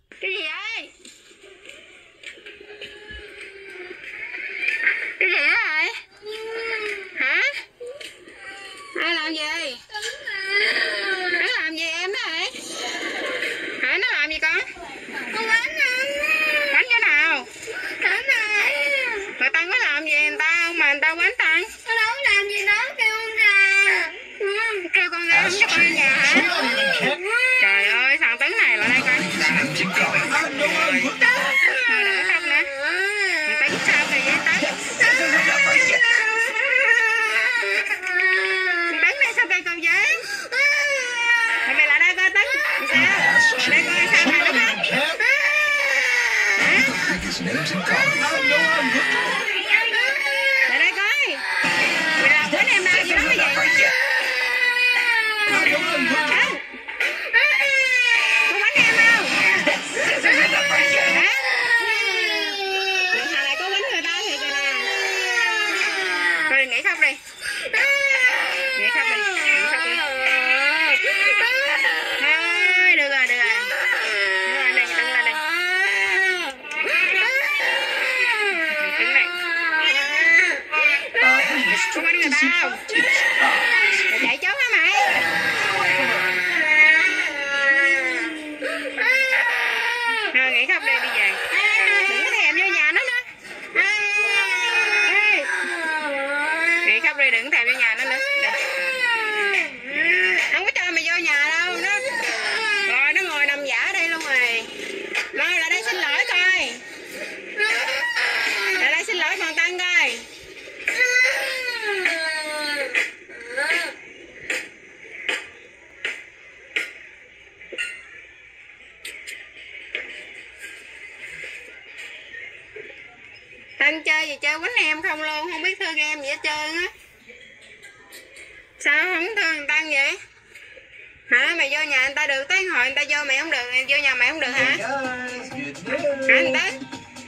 Cái gì vậy? Cái gì đó vậy? Hả? Ai làm gì? Nó làm gì em đó vậy? Hả? Nó làm gì con? Con bánh anh. Bánh chỗ nào? Bánh này. Người ta có làm gì người ta không mà người ta bánh tăng? Nó đâu có làm gì nó, kêu con ra. Kêu con ra không cho con ở nhà hả? Trời ơi, thằng Tấn này lại đây coi. Thôi đỡ không nè. Thằng Tấn sao vậy vậy Tấn? Thằng Tấn này sao cây con vậy? Mày lại đây coi Tấn. Sao? Đây coi sao mày nó không? Lại đây coi. Mày làm bữa em bao gì đó mày vậy? Có bánh em không? Hả? Thằng này có bánh người ta thì kìa nè. Thôi nghỉ khóc đi. Nghỉ khóc đi. Nghỉ khóc đi. Thôi được rồi, được rồi. Đứng lên đây, đứng lên đây. Đứng đây. Có bánh người ta không? Mày chạy trốn hả mày? Thôi nghỉ khóc đi, đi về. Đừng có thèm vô nhà nó nữa. Nghỉ khóc đi, đừng thèm vô nhà nó nữa. Không có cho mày vô nhà đâu. Rồi nó ngồi nằm giả ở đây luôn rồi. Rồi lại đây xin lỗi coi. Lại đây xin lỗi thằng Tân coi. Tân chơi gì chơi quánh em không luôn, không biết thương em gì hết trơn á. Sao không thương Tân vậy? Hả? Mày vô nhà người ta được tới hồi người ta vô mày không được, vô nhà mày không được hả? Hả anh Tấn?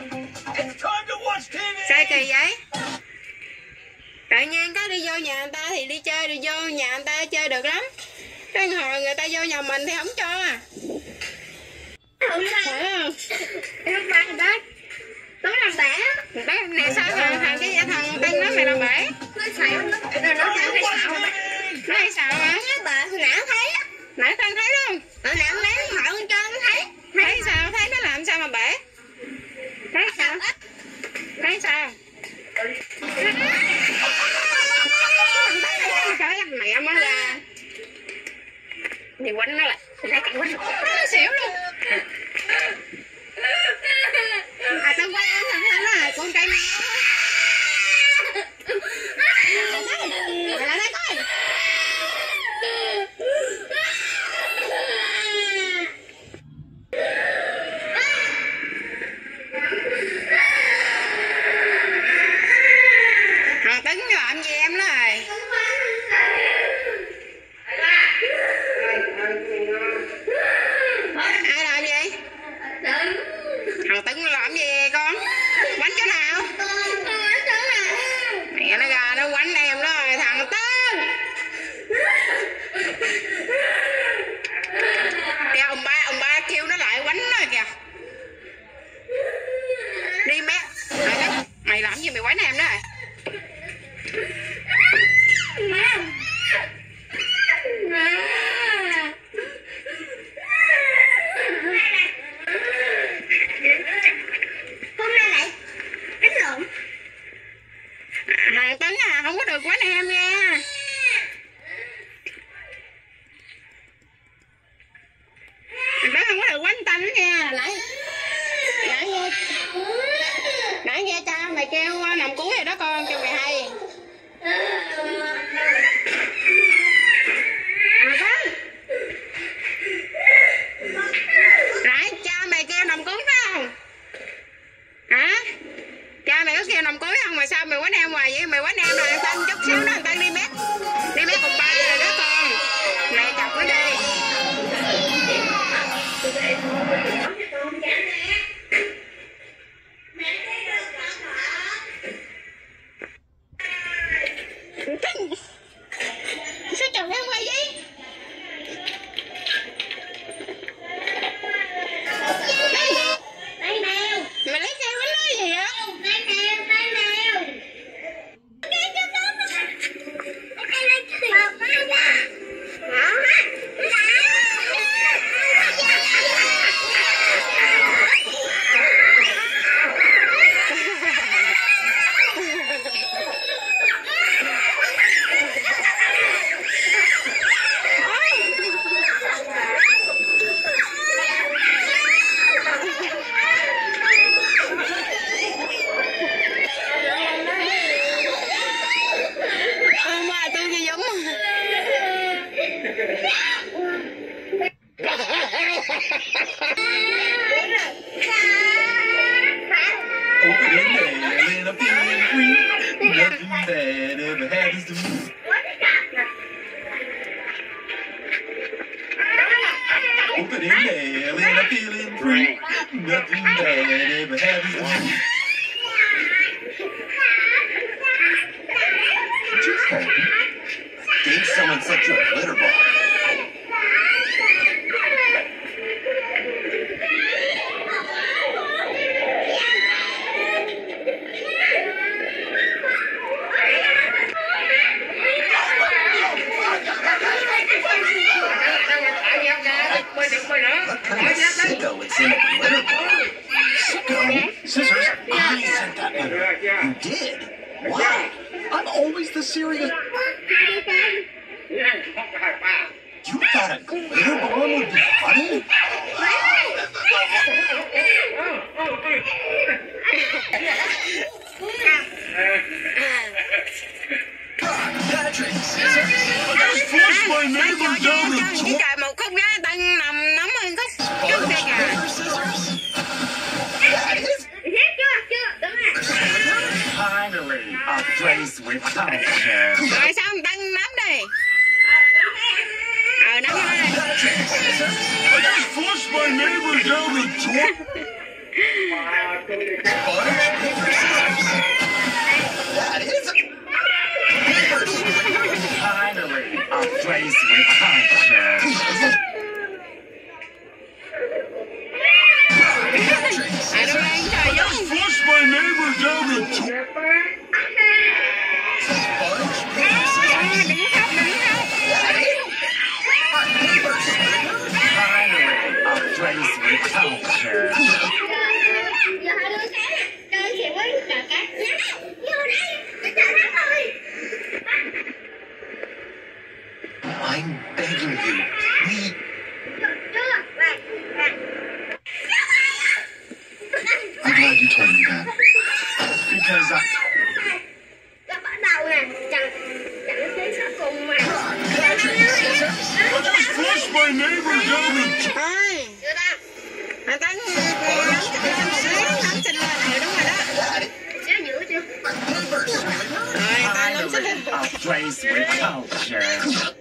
Sao kỳ vậy? Tự nhiên có đi vô nhà người ta thì đi chơi, đi vô nhà người ta chơi được lắm. Tới hồi người ta vô nhà mình thì không cho à. Phải không? Em ba người ta Tớ làm bể. Bể này sao thằng cái thằng Tân nó mày làm bể? Nó xạo nó hay xạo. Nó hay xạo hả? Nó bà nãy thấy á. Nãy Tân thấy không? Nãy lấy hỏi con trơn nó thấy. Thấy sao? Thấy nó làm sao mà bể? Thấy sao? Thấy sao? Trời ơi, mẹ em mới ra. Thì quánh nó lại. Lấy cái quánh. Nó xỉu luôn. À tao quay em thằng nó là con cây mèo. Mày lại đây coi. Thằng Tấn làm gì em đó rồi? Ai làm gì? Thằng Tấn làm gì con? Quánh chỗ nào? Mẹ nó ra nó quánh em đó rồi thằng Tấn. Kìa ông ba kêu nó lại quánh nó kìa. Đi mẹ. Mày làm gì mày quánh em đó rồi? Hôm nay lại đánh lộn. Thằng Tấn à, không có được quánh em nha. Thằng Tấn không có được quánh Tân nha. Nãy nghe cha mày kêu nằm cuối rồi đó con, cho mày hay. Nãy cha mày kêu nằm cuối phải không? Hả? Cha mày có kêu nằm cuối không mà sao mày quánh em hoài vậy? Mày quánh em là Tân chút xíu nữa Tân đi mét cùng ba rồi đó con. Mày chọc nó đi. free. Nothing bad ever happens. Just hope. Gave someone such a glitter ball. What kind of sicko is in a glitter ball? Sicko? Scissors? I sent that letter. You did? Why? I'm always the serious. You thought a glitter bomb would be funny? Patrick, scissors? I just forced my neighbor down the chỉ trời một khúc giá tân nằm nắm hơn khúc trước đây kìa. Finally, a place with culture. Rồi sao ông tân nắm đi. Nắm nó đây. I just forced my neighbor down the toilet. Sponge, paper, scissors. That is finally a place with culture. Đâu đây trời I just forced my neighbor down the toilet. Sponge, paper, scissors. đừng khóc. Finally, a place with culture. Giờ hai đứa sáng chơi thì với cả cá nhá. Vô đây, để chờ thắng thôi. I'm begging you, please. I'm glad you told me that. Because Các bắt đầu nè, chẳng thấy sẽ cùng mà. I just forced my neighbor down the Thôi. Chưa ta? Tấn nắm xinh lên. Đúng rồi đó. Chưa giữ chưa? Rồi tao nắm xinh lên. a place with culture.